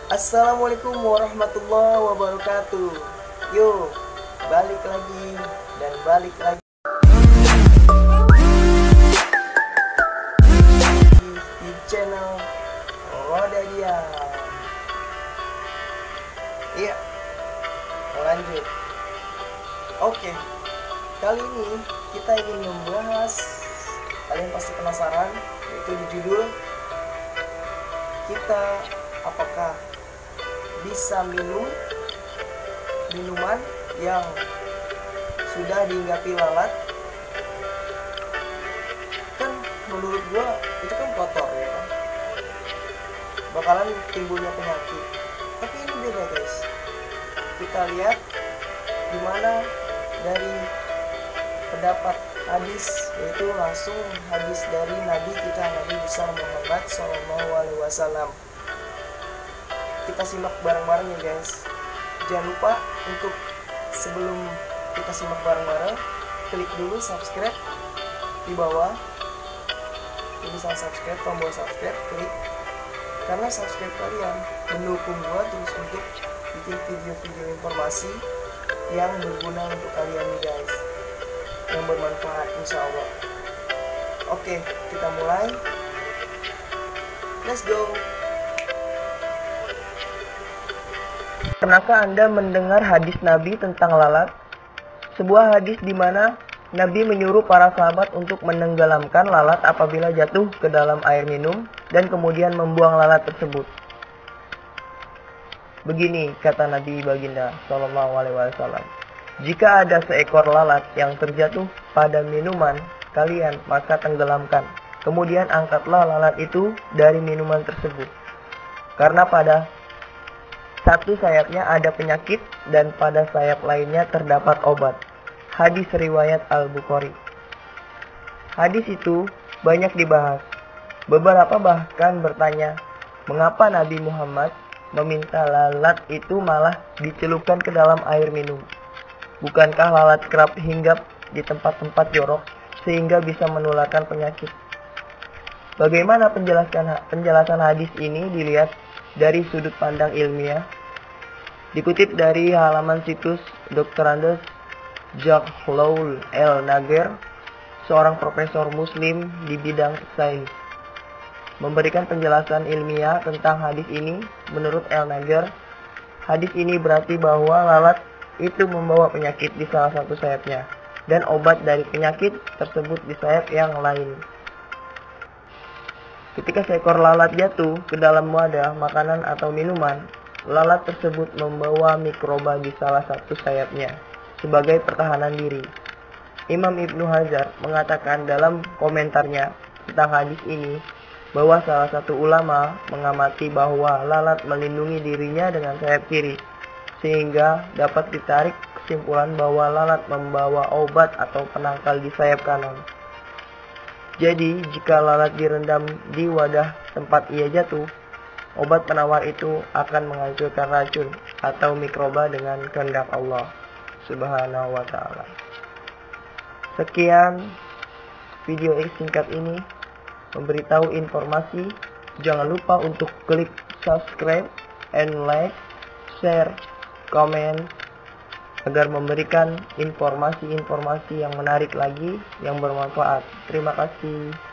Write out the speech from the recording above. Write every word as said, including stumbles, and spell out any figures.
Assalamualaikum warahmatullahi wabarakatuh. Yuk, balik lagi dan balik lagi di channel Roda Diam. Iya, lanjut. Oke, kali ini kita ingin membahas, kalian pasti penasaran, yaitu di judul kita apakah bisa minum minuman yang sudah dihinggapi lalat. Kan menurut gua itu kan kotor ya kan, bakalan timbulnya penyakit. Tapi ini beda guys, kita lihat gimana dari pendapat hadis, yaitu langsung hadis dari Nabi kita, Nabi besar Muhammad Shallallahu Alaihi Wasallam. Kita simak bareng-bareng ya guys. Jangan lupa untuk sebelum kita simak bareng-bareng, klik dulu subscribe di bawah tulisan subscribe, tombol subscribe, klik, karena subscribe kalian mendukung gua terus untuk bikin video-video informasi yang berguna untuk kalian nih guys, yang bermanfaat insya Allah. Oke, kita mulai. Let's go. Pernahkah Anda mendengar hadis Nabi tentang lalat? Sebuah hadis di mana Nabi menyuruh para sahabat untuk menenggelamkan lalat apabila jatuh ke dalam air minum dan kemudian membuang lalat tersebut. Begini kata Nabi baginda Shallallahu Alaihi Wasallam, jika ada seekor lalat yang terjatuh pada minuman kalian, maka tenggelamkan. Kemudian angkatlah lalat itu dari minuman tersebut, karena pada satu sayapnya ada penyakit dan pada sayap lainnya terdapat obat. Hadis riwayat Al-Bukhari. Hadis itu banyak dibahas. Beberapa bahkan bertanya, mengapa Nabi Muhammad meminta lalat itu malah dicelupkan ke dalam air minum? Bukankah lalat kerap hinggap di tempat-tempat jorok sehingga bisa menularkan penyakit? Bagaimana penjelasan penjelasan hadis ini dilihat dari sudut pandang ilmiah? Dikutip dari halaman situs Doktorandes Jacques Laul El Nager, seorang profesor muslim di bidang sains, memberikan penjelasan ilmiah tentang hadis ini. Menurut El Nager, hadis ini berarti bahwa lalat itu membawa penyakit di salah satu sayapnya dan obat dari penyakit tersebut di sayap yang lain. Ketika seekor lalat jatuh ke dalam wadah makanan atau minuman, lalat tersebut membawa mikroba di salah satu sayapnya sebagai pertahanan diri. Imam Ibnu Hajar mengatakan dalam komentarnya tentang hadis ini bahwa salah satu ulama mengamati bahwa lalat melindungi dirinya dengan sayap kiri, sehingga dapat ditarik kesimpulan bahwa lalat membawa obat atau penangkal di sayap kanan. Jadi, jika lalat direndam di wadah tempat ia jatuh, obat penawar itu akan menghancurkan racun atau mikroba dengan kehendak Allah Subhanahu wa Ta'ala. Sekian video singkat ini memberitahu informasi. Jangan lupa untuk klik subscribe and like, share, komen, agar memberikan informasi-informasi yang menarik lagi, yang bermanfaat. Terima kasih.